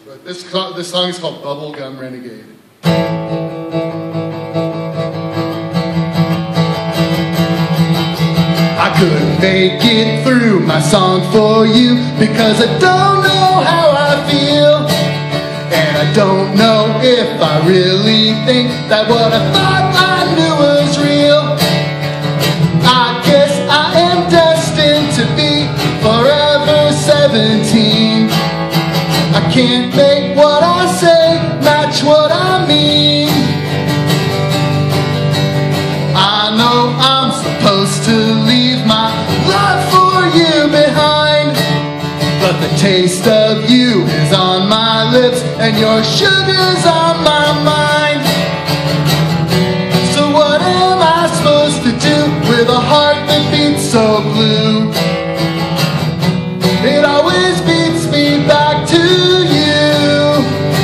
but this song is called Bubblegum Renegade. I couldn't make it through my song for you because I don't know how I feel, and I don't know if I really think that what I thought I knew was real. I guess I am destined to be forever 17. I can't make what I say match what I mean. I know I'm supposed to leave my love for you behind, but the taste of you is on my lips and your sugar's on my mind. So what am I supposed to do with a heart that beats so blue? It always beats me back to you.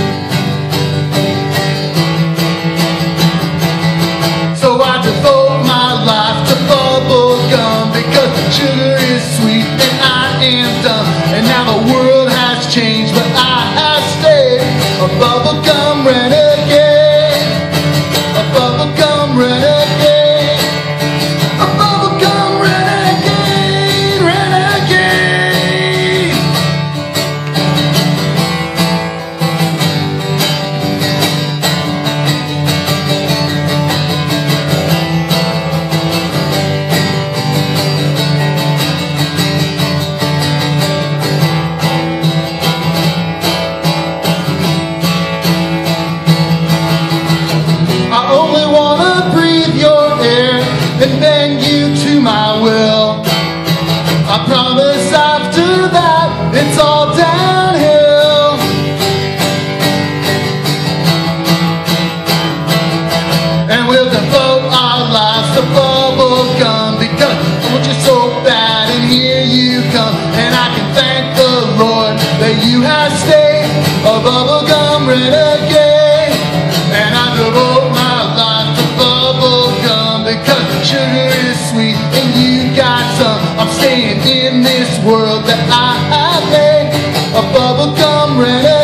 So I devote my life to bubble gum because sugar is sweet and I am dumb. And now the world has changed, but I have stayed a bubblegum renegade. A bubblegum renegade. A bubblegum renegade. Renegade. I only wanna breathe your air and bend you to my will. I promise after that it's all downhill. And we'll devote our lives to bubble gum because I want you so bad, and here you come. And I can thank the Lord that you have stayed a bubblegum renegade. And I devote my life to bubble gum because sugar is sweet and you got some. I'm staying in this world that I have made a bubblegum renegade.